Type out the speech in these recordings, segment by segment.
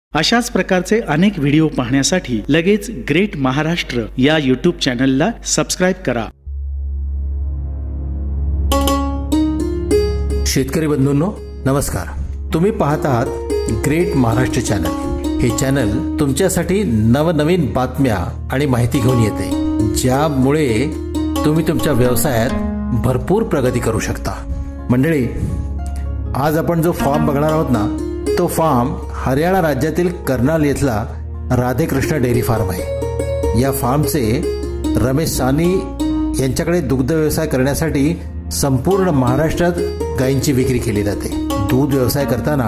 अशाच प्रकारचे अनेक व्हिडिओ पाहण्यासाठी लगेच ग्रेट महाराष्ट्र या यूट्यूब चॅनलला सबस्क्राइब करा। शेतकरी बंधूंनो नमस्कार, तुम्ही पाहत आहात ग्रेट महाराष्ट्र चॅनल। हे चॅनल तुमच्यासाठी नवनवीन बातम्या आणि माहिती घेऊन येते, ज्यामुळे तुम्ही तुमच्या व्यवसायात भरपूर प्रगती करू शकता। मंडळी, आज आपण जो फार्म बघणार आहोत ना, तो फार्म हरियाणा राज्यातील कर्नाल येथला राधेकृष्ण डेअरी फार्म आहे। या फार्मचे रमेश सानी यांच्याकडे दुग्ध व्यवसाय करण्यासाठी संपूर्ण महाराष्ट्रात गायींची विक्री केली जाते। दूध व्यवसाय करताना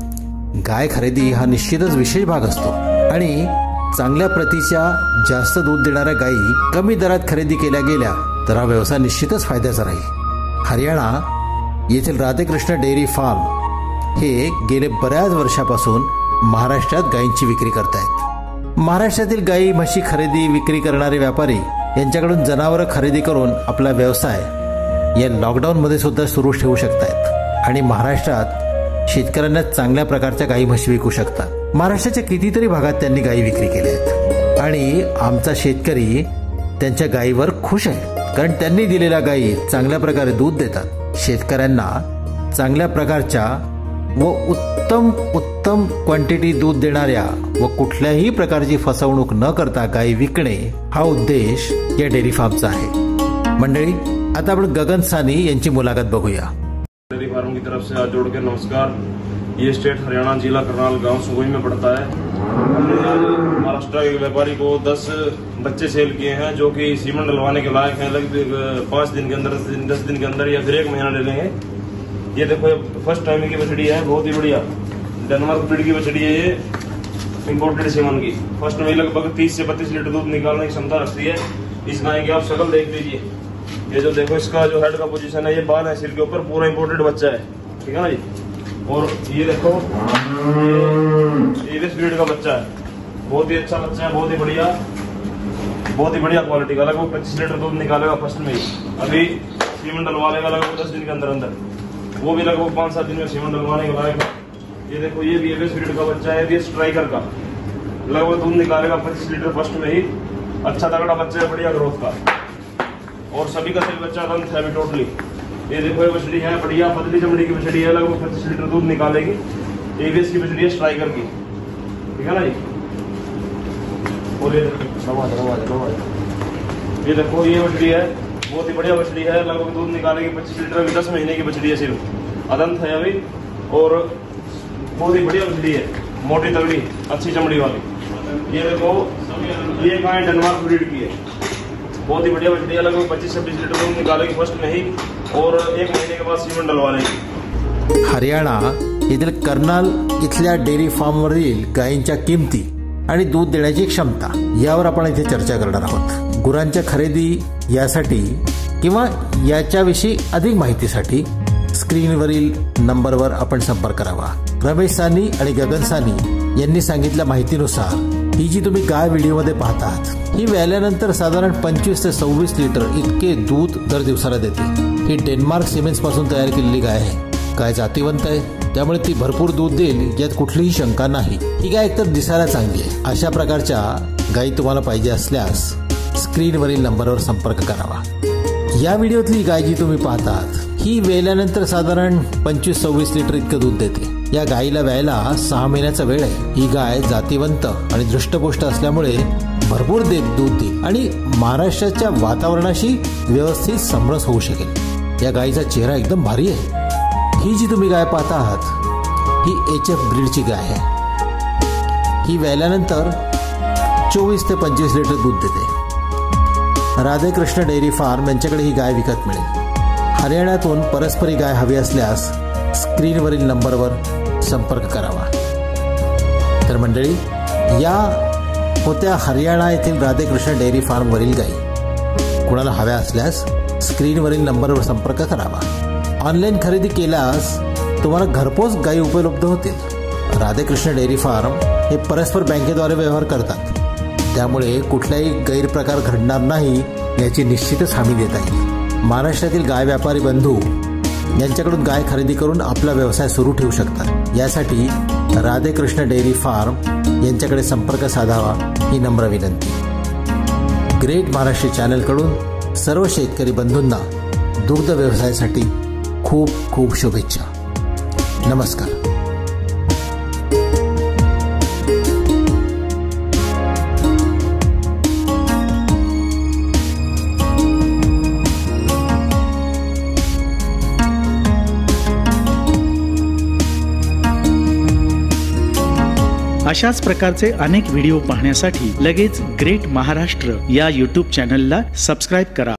गाय खरेदी हा निश्चितच विशेष भाग असतो आणि चांगल्या प्रतीच्या जास्त दूध देणाऱ्या गायी कमी दरात खरेदी केल्या गेल्या तर हा व्यवसाय निश्चितच फायद्याचा राहील। हरियाणा येथील राधेकृष्ण डेअरी फार्म हे गेले बऱ्याच वर्षापासून महाराष्ट्रात गायींची विक्री करतायत। महाराष्ट्रातील गायी म्हशी खरेदी विक्री करणारे व्यापारी यांच्याकडून जनावरं खरेदी करून आपला व्यवसाय या लॉकडाऊन मध्ये सुद्धा सुरू ठेवू शकतायत आणि महाराष्ट्रात शेतकऱ्यांना चांगल्या प्रकारच्या गायी म्हशी विकू शकतात। महाराष्ट्राच्या कितीतरी भागात त्यांनी गायी विक्री केल्या आहेत आणि आमचा शेतकरी त्यांच्या गायीवर खुश आहे, कारण त्यांनी दिलेल्या गायी चांगल्या प्रकारे दूध देतात। शेतकऱ्यांना चांगल्या प्रकारच्या व उत्तम क्वांटिटी दूध देणाऱ्या व कुठल्याही प्रकारची फसवणूक न करता गायी विकणे हा उद्देश या डेअरी फार्मचा आहे। मंडळी, आता आपण गगन सानी यांची मुलाखत बघूया। डेयरी फार्म की तरफ से हाथ जोड़ के नमस्कार। ये स्टेट हरियाणा, जिला करनाल, गांव सुगोई में पड़ता है। हमने महाराष्ट्र के व्यापारी को 10 बच्चे सेल किए हैं जो कि सीमेंट डलवाने के लायक हैं। लगभग 5 दिन के अंदर, 10 दिन के अंदर या फिर 1 महीना ले लेंगे। ये देखो, फर्स्ट टाइम की बछड़ी है, बहुत ही बढ़िया डेनमार्क ब्रीड की बछड़ी है। ये इंपोर्टेड सीमन की फर्स्ट में लगभग 30 से 32 लीटर दूध निकालने की क्षमता रखती है। इस गाय की आप शक्ल देख लीजिए। ये जो देखो, इसका जो हेड का पोजीशन है, ये बाल है सिर के ऊपर, पूरा इंपोर्टेड बच्चा है, ठीक है ना जी। और ये देखो, ये ब्रीड का बच्चा है, बहुत ही अच्छा बच्चा है, बहुत ही बढ़िया क्वालिटी का। लगभग 25 लीटर दूध निकालेगा फर्स्ट में ही। अभी सीमन डलवा लेगा लगभग 10 दिन के अंदर अंदर, वो भी लगभग 5-7 दिन में सीमन डलवाने के लायक। ये देखो, ये भी एवरेज ब्रीड का बच्चा है, ये स्ट्राइकर का, लगभग दूध निकालेगा 25 लीटर फर्स्ट में ही। अच्छा तगड़ा बच्चा है, बढ़िया ग्रोथ का, और सभी का सभी बच्चा रंग है अभी टोटली। ये देखो, ये बछड़ी है बढ़िया पतली चमड़ी की बछड़ी है, लगभग 25 लीटर दूध निकालेगी। एवरेज की बछड़ी है, स्ट्राइकर की, ठीक है ना जी। और ये देखो, ये बछड़ी है, बहुत ही बढ़िया बछड़ी है, लगभग दूध निकालेगी 25 लीटर। अभी 10 महीने की बछड़ी है, सिर्फ अदंत है अभी, और बहुत ही बढ़िया बछड़ी है, मोटी तगड़ी अच्छी चमड़ी वाली। ये देखो, ये गाय डेनमार्क ब्रीड की है, बहुत ही बढ़िया बछड़ी है, लगभग 25-26 लीटर दूध निकालेगी फर्स्ट में ही, और 1 महीने के बाद सीमन डलवा लेगी। हरियाणा येथील कर्नाल इथल्या डेअरी फार्मवरील गायींच्या किमती आणि दूध देण्याची क्षमता यावर आपण इथे चर्चा करणार आहोत। गुरांच्या खरेदी यासाठी किंवा याच्याविषयी अधिक माहितीसाठी स्क्रीनवरील नंबरवर आपण संपर्क करावा। रमेश सानी आणि गगन सानी यांनी सांगितल्या माहितीनुसार ही जी तुम्ही गाय व्हिडिओमध्ये पाहतात, ही व्याल्यानंतर साधारण 25 ते 26 लिटर इतके दूध दर दिवसाला देते। ही डेन्मार्क सिमेंट्स पासून तयार केलेली गाय आहे। गाय जातीवंत आहे, त्यामुळे ती भरपूर दूध देईल यात कुठलीही शंका नाही। ही गाय एकतर दिसायला चांगली आहे। अशा प्रकारच्या गायी तुम्हाला पाहिजे असल्यास स्क्रीनवरील नंबरवर संपर्क करावा। या व्हिडिओतली गाय जी तुम्ही पाहतात, ही वेल्यानंतर साधारण 25-26 लिटर इतकं दूध देते। या गायीला व्यायला 6 महिन्याचा वेळ आहे। ही गाय जातीवंत आणि दृष्टपुष्ट असल्यामुळे भरपूर दूध देईल आणि महाराष्ट्राच्या वातावरणाशी व्यवस्थित समरस होऊ शकेल। या गायीचा चेहरा एकदम भारी आहे। ही जी तुम्ही गाय पाहता आहात, ही HF ब्रीडची गाय आहे। ही व्याल्यानंतर 24 ते 25 लिटर दूध देते। राधेकृष्ण डेअरी फार्म यांच्याकडे ही गाय विकत मिळेल। हरियाणातून परस्परी गाय हवी असल्यास स्क्रीनवरील नंबरवर संपर्क करावा। तर मंडळी, या होत्या हरियाणा येथील राधेकृष्ण डेअरी फार्मवरील गायी। कुणाला हव्या असल्यास स्क्रीनवरील नंबरवर संपर्क करावा। ऑनलाईन खरेदी केल्यास तुम्हाला घरपोच गायी उपलब्ध होतील। राधेकृष्ण डेअरी फार्म हे परस्पर बँकेद्वारे व्यवहार करतात, त्यामुळे कुठलाही गैरप्रकार घडणार नाही याची निश्चितच हमी देता येईल। महाराष्ट्रातील गाय व्यापारी बंधू यांच्याकडून गाय खरेदी करून आपला व्यवसाय सुरू ठेवू शकतात। यासाठी राधेकृष्ण डेअरी फार्म यांच्याकडे संपर्क साधावा ही नम्र विनंती। ग्रेट महाराष्ट्र चॅनलकडून सर्व शेतकरी बंधूंना दुग्ध व्यवसायासाठी खूप खूप शुभेच्छा। नमस्कार। अशाच प्रकारचे अनेक व्हिडिओ पाहण्यासाठी लगेच ग्रेट महाराष्ट्र या YouTube चॅनलला सबस्क्राइब करा।